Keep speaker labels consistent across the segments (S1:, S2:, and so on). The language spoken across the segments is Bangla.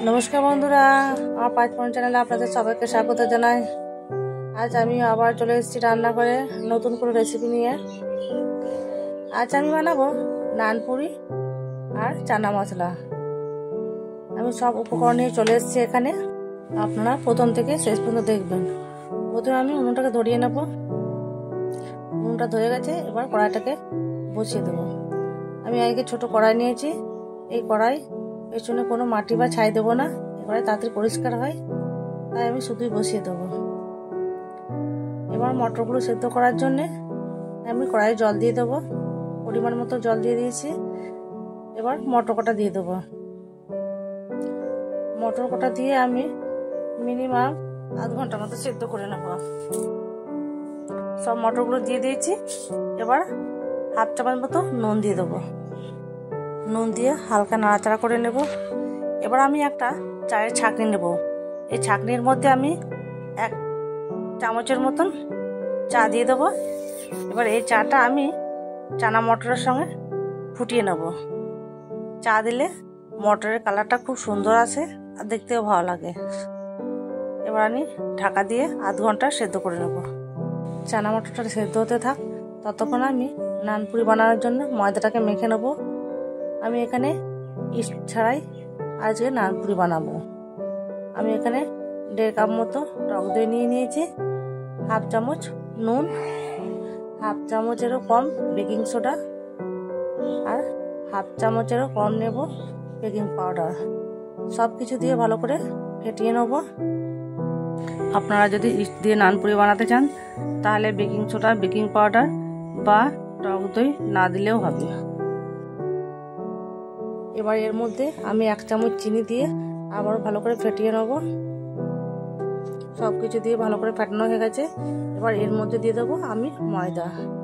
S1: নমস্কার বন্ধুরা, আমার পাঁচফোড়ন চ্যানেলে আপনাদের সবাইকে স্বাগত জানাই। আজ আমি আবার চলে এসেছি রান্না করে নতুন করে রেসিপি নিয়ে। আজ আমি বানাবো নানপুরি আর চানা মশলা। আমি সব উপকরণ নিয়ে চলে এসেছি এখানে। আপনারা প্রথম থেকে শেষ পর্যন্ত দেখবেন। প্রথমে আমি উনুনটাকে ধরিয়ে নেব। উনুনটা ধরে গেছে, এবার কড়াইটাকে বসিয়ে দেবো। আমি আগে ছোট কড়াই নিয়েছি। এই কড়াই পেছনে কোনো মাটি বা ছাই দেবো না, এবারে তাড়াতাড়ি পরিষ্কার হয়, তাই আমি শুধুই বসিয়ে দেবো। এবার মটরগুলো সেদ্ধ করার জন্যে আমি কড়াইয়ে জল দিয়ে দেবো। পরিমাণ মতো জল দিয়ে দিয়েছি। এবার মটর কটা দিয়ে দেবো। মটর কটা দিয়ে আমি মিনিমাম আধ ঘন্টা মতো সেদ্ধ করে নেব। সব মটরগুলো দিয়ে দিয়েছি। এবার হাফ চামচ মতো নুন দিয়ে দেবো। নুন দিয়ে হালকা নাড়াচাড়া করে নেব। এবার আমি একটা চায়ের ছাঁকনি নেব। এই ছাঁকনির মধ্যে আমি 1 চামচের মতন চা দিয়ে দেবো। এবার এই চাটা আমি চানা মটরের সঙ্গে ফুটিয়ে নেব। চা দিলে মটরের কালারটা খুব সুন্দর আসে আর দেখতেও ভালো লাগে। এবার আমি ঢাকা দিয়ে আধ ঘন্টা সেদ্ধ করে নেব। চানা মটরটা সেদ্ধ হতে থাক, ততক্ষণ আমি নানপুরি বানানোর জন্য ময়দাটাকে মেখে নেব। আমি এখানে ইস্ট ছাড়াই আজকে নানপুরি বানাবো। আমি এখানে 1.5 কাপ মতো টক দই নিয়ে নিয়েছি, হাফ চামচ নুন, হাফ চামচেরও কম বেকিং সোডা আর হাফ চামচেরও কম নেব বেকিং পাউডার। সব কিছু দিয়ে ভালো করে ফেটিয়ে নেব। আপনারা যদি ইস্ট দিয়ে নানপুরি বানাতে চান তাহলে বেকিং সোডা, বেকিং পাউডার বা টক দই না দিলেও হবে। এবার এর মধ্যে আমি 1 চামচ চিনি দিয়ে আবার ভালো করে ফেটিয়ে নেব। সব কিছু দিয়ে ভালো করে ফেটানো হয়ে গেছে। এবার এর মধ্যে দিয়ে দেবো আমি ময়দা।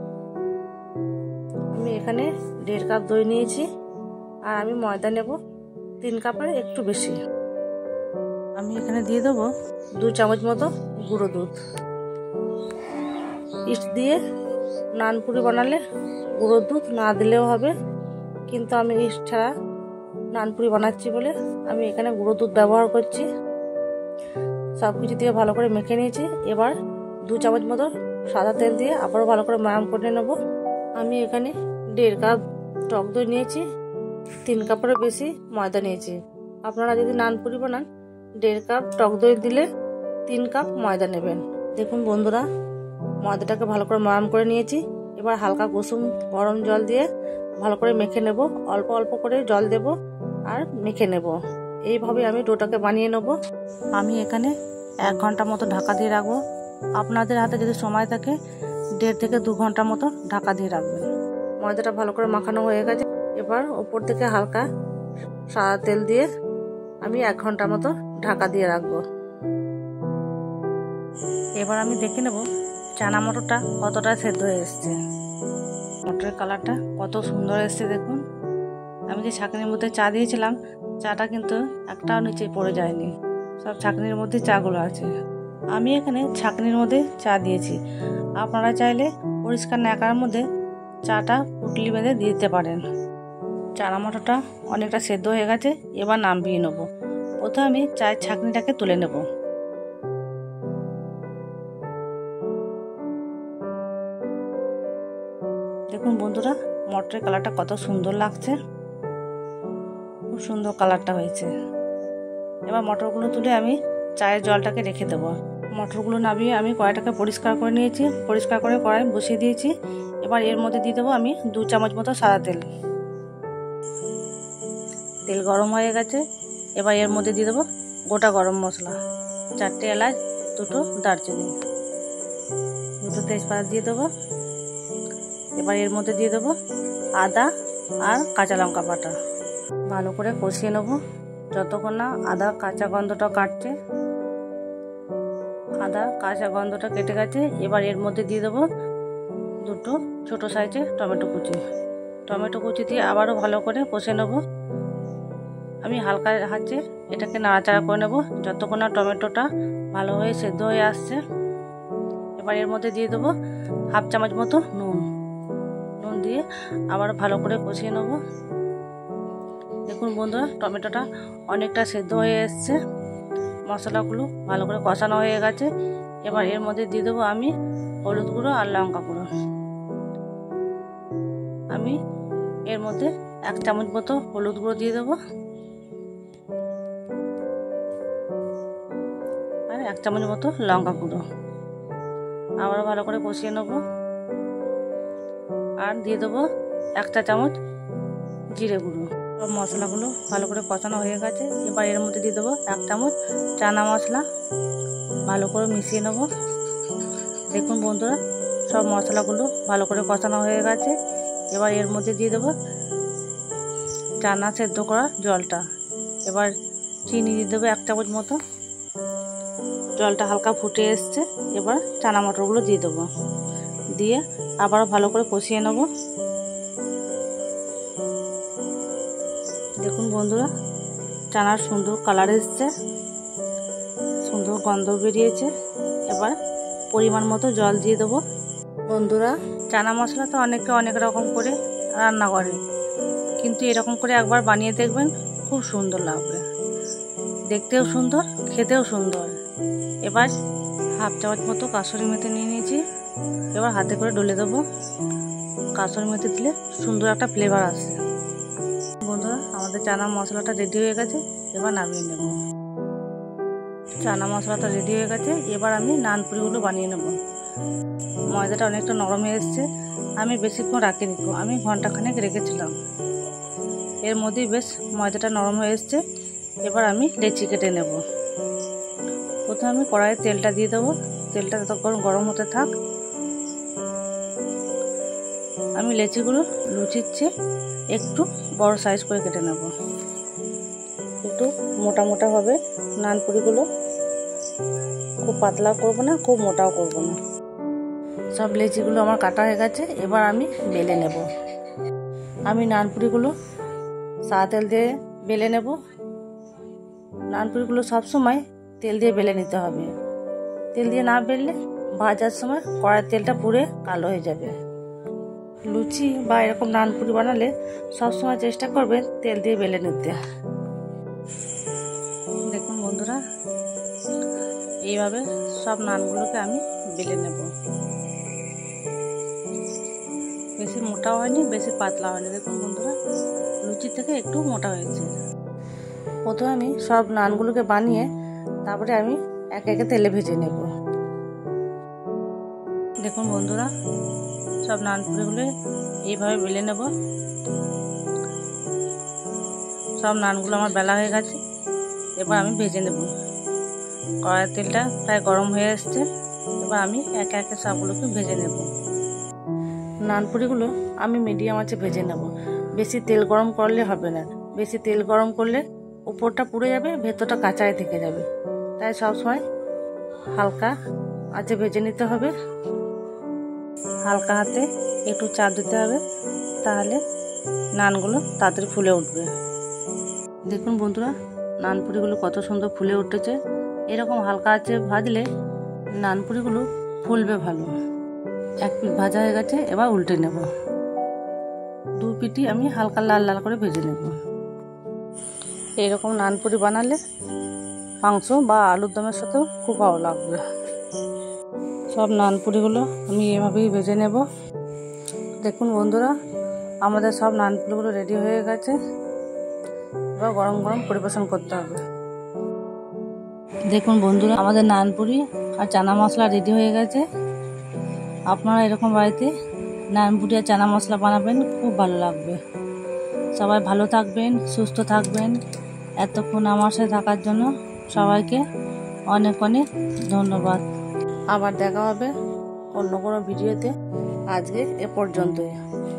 S1: আমি এখানে 1.5 কাপ দই নিয়েছি আর আমি ময়দা নেব 3 কাপের একটু বেশি। আমি এখানে দিয়ে দেবো 2 চামচ মতো গুঁড়ো দুধ। ইস্ট দিয়ে নানপুরি বানালে গুঁড়ো দুধ না দিলেও হবে, কিন্তু আমি ইস্ট ছাড়া নানপুরি বানাচ্ছি বলে আমি এখানে গুঁড়ো দুধ ব্যবহার করছি। সব কিছু দিয়ে ভালো করে মেখে নিয়েছি। এবার 2 চামচ মতো সাদা তেল দিয়ে আবারও ভালো করে ময়াম করে নেব। আমি এখানে 1.5 কাপ টক দই নিয়েছি, 3 কাপেরও বেশি ময়দা নিয়েছি। আপনারা যদি নানপুরি বানান 1.5 কাপ টক দই দিলে 3 কাপ ময়দা নেবেন। দেখুন বন্ধুরা, ময়দাটাকে ভালো করে ময়াম করে নিয়েছি। এবার হালকা কুসুম গরম জল দিয়ে ভালো করে মেখে নেব। অল্প অল্প করে জল দেব আর মেখে নেব। এইভাবে আমি ডোটাকে বানিয়ে নেব। আমি এখানে 1 ঘন্টা মতো ঢাকা দিয়ে রাখবো। আপনাদের হাতে যদি সময় থাকে 1.5 থেকে 2 ঘন্টা মতো ঢাকা দিয়ে রাখবেন। ময়দাটা ভালো করে মাখানো হয়ে গেছে। এবার ওপর থেকে হালকা সাদা তেল দিয়ে আমি 1 ঘন্টা মতো ঢাকা দিয়ে রাখবো। এবার আমি দেখে নেব চানা মটরটা কতটা সেদ্ধ হয়ে এসছে। মটরের কালারটা কত সুন্দর এসছে দেখুন। আমি যে ছাঁকনির মধ্যে চা দিয়েছিলাম, চাটা কিন্তু একটাও নিচে পড়ে যায়নি। সব ছাঁকনির মধ্যে চাগুলো আছে। আমি এখানে ছাঁকনির মধ্যে চা দিয়েছি। আপনারা চাইলে পরিষ্কার ন্যাকার মধ্যে চাটা পুটলি বেঁধে দিতে পারেন। চানা মটরটা অনেকটা সেদ্ধ হয়ে গেছে। এবার নামিয়ে নেব। প্রথমে আমি চায়ের ছাঁকনিটাকে তুলে নেব। দেখুন বন্ধুরা, মটরের কালারটা কত সুন্দর লাগছে। খুব সুন্দর কালারটা হয়েছে। এবার মটরগুলো তুলে আমি চায়ের জলটাকে রেখে দেবো। মটরগুলো নামিয়ে আমি কড়াইটাকে পরিষ্কার করে নিয়েছি। পরিষ্কার করে কড়াই বসিয়ে দিয়েছি। এবার এর মধ্যে দিয়ে দেবো আমি 2 চামচ মতো সাদা তেল। তেল গরম হয়ে গেছে। এবার এর মধ্যে দিয়ে দেবো গোটা গরম মশলা, 4টে এলাচ, 2টো দারচিনি, 2টো তেজপাতা দিয়ে দেবো। এবার এর মধ্যে দিয়ে দেবো আদা আর কাঁচা লঙ্কা বাটা। ভালো করে কষিয়ে নেব যতক্ষণ না আদা কাঁচা গন্ধটা কাটছে। আদা কাঁচা গন্ধটা কেটে গেছে। এবার এর মধ্যে দিয়ে দেবো 2টো ছোটো সাইজের টমেটো কুচি। টমেটো কুচি দিয়ে আবারও ভালো করে কষে নেব। আমি হালকা হাতে এটাকে নাড়াচাড়া করে নেব যতক্ষণ না টমেটোটা ভালো হয়ে সেদ্ধ হয়ে আসছে। এবার এর মধ্যে দিয়ে দেবো হাফ চামচ মতো নুন। নুন দিয়ে আবার ভালো করে কষিয়ে নেব। দেখুন বন্ধুরা, টমেটোটা অনেকটা সেদ্ধ হয়ে এসছে, মশলাগুলো ভালো করে কষানো হয়ে গেছে। এবার এর মধ্যে দিয়ে দেবো আমি হলুদ গুঁড়ো আর লঙ্কা গুঁড়ো। আমি এর মধ্যে 1 চামচ মতো হলুদ গুঁড়ো দিয়ে দেবো আর 1 চামচ মতো লঙ্কা গুঁড়ো। আবার ভালো করে কষিয়ে নেব। আর দিয়ে দেবো 1 চা চামচ জিরে গুঁড়ো। সব মশলাগুলো ভালো করে কষানো হয়ে গেছে। এবার এর মধ্যে দিয়ে দেবো 1 চামচ চানা মশলা, ভালো করে মিশিয়ে নেব। দেখুন বন্ধুরা, সব মশলাগুলো ভালো করে কষানো হয়ে গেছে। এবার এর মধ্যে দিয়ে দেবো চানা সেদ্ধ করা জলটা। এবার চিনি দিয়ে দেবো 1 চামচ মতো। জলটা হালকা ফুটে এসছে। এবার চানা মটরগুলো দিয়ে দেবো, দিয়ে আবারও ভালো করে কষিয়ে নেব। দেখুন বন্ধুরা, চানার সুন্দর কালার এসছে, সুন্দর গন্ধ বেরিয়েছে। এবার পরিমাণ মতো জল দিয়ে দেবো। বন্ধুরা, চানা মশলা তো অনেকে অনেক রকম করে রান্না করে, কিন্তু এরকম করে একবার বানিয়ে দেখবেন, খুব সুন্দর লাগবে, দেখতেও সুন্দর, খেতেও সুন্দর। এবার 1/2 চামচ মতো কাসুরি মেথি নিয়ে নিয়েছি। এবার হাতে করে ডলে দেবো। কাসুরি মেথি দিলে সুন্দর একটা ফ্লেভার আসে। বন্ধুরা, আমাদের চানা মশলাটা রেডি হয়ে গেছে। এবার নামিয়ে নেব। চানা মশলাটা রেডি হয়ে গেছে। এবার আমি নানপুরিগুলো বানিয়ে নেব। ময়দাটা অনেকটা নরম হয়ে এসছে। আমি বেশিক্ষণ রাখিনি, আমি ঘন্টাখানেক রেখেছিলাম। এর মধ্যেই বেশ ময়দাটা নরম হয়ে এসছে। এবার আমি লেচি কেটে নেব। প্রথমে আমি কড়াইয়ে তেলটা দিয়ে দেবো। তেলটা ততক্ষণ গরম হতে থাক। আমি লেচিগুলো লুচির চেয়ে একটু বড় সাইজ করে কেটে নেব। একটু মোটা মোটা হবে নানপুরিগুলো, খুব পাতলা করব না, খুব মোটাও করব না। সব লেচিগুলো আমার কাটা হয়ে গেছে। এবার আমি বেলে নেব। আমি নানপুরিগুলো সাদা তেল দিয়ে বেলে নেব। নানপুরিগুলো সবসময় তেল দিয়ে বেলে নিতে হবে। তেল দিয়ে না বেললে ভাজার সময় কড়াইয়ের তেলটা পুড়ে কালো হয়ে যাবে। লুচি বা এরকম নানপুরি বানালে সবসময় চেষ্টা করবেন তেল দিয়ে বেলে নিতে। দেখুন বন্ধুরা, এইভাবে সব নানগুলোকে আমি বেলে নেব। বেশি মোটাও হয়নি, বেশি পাতলা হয়নি। দেখুন বন্ধুরা, লুচি থেকে একটু মোটা হয়েছে। প্রথমে আমি সব নানগুলোকে বানিয়ে তারপরে আমি একে একে তেলে ভেজে নেব। দেখুন বন্ধুরা, সব নানপুরিগুলো এইভাবে বেলে নেব। সব নানগুলো আমার বেলা হয়ে গেছে। এবার আমি ভেজে নেব। কড়াইয়ের তেলটা প্রায় গরম হয়ে এসছে। এবার আমি একে একে সবগুলোকে ভেজে নেব। নানপুরিগুলো আমি মিডিয়াম আঁচে ভেজে নেব। বেশি তেল গরম করলে হবে না। বেশি তেল গরম করলে উপরটা পুড়ে যাবে, ভেতরটা কাঁচাই থেকে যাবে। তাই সবসময় হালকা আঁচে ভেজে নিতে হবে। হালকা হাতে একটু চাপ দিতে হবে, তাহলে নানগুলো তাড়াতাড়ি ফুলে উঠবে। দেখুন বন্ধুরা, নানপুরিগুলো কত সুন্দর ফুলে উঠেছে। এরকম হালকা আঁচে ভাজলে নানপুরিগুলো ফুলবে ভালো। এক পিঠ ভাজা হয়ে গেছে। এবার উল্টে নেব। 2 পিঠই আমি হালকা লাল লাল করে ভেজে নেব। এরকম নানপুরি বানালে মাংস বা আলুর দমের সাথেও খুব ভালো লাগবে। সব নানপুরিগুলো আমি এভাবেই ভেজে নেব। দেখুন বন্ধুরা, আমাদের সব নানপুরিগুলো রেডি হয়ে গেছে। এবার গরম গরম পরিবেশন করতে হবে। দেখুন বন্ধুরা, আমাদের নানপুরি আর চানা মশলা রেডি হয়ে গেছে। আপনারা এরকম বাড়িতে নানপুরি আর চানা মশলা বানাবেন, খুব ভালো লাগবে। সবাই ভালো থাকবেন, সুস্থ থাকবেন। এতক্ষণ আমার সাথে থাকার জন্য সবাইকে অনেক অনেক ধন্যবাদ। আবার দেখা হবে অন্য কোনো ভিডিওতে। আজকে এ পর্যন্তই।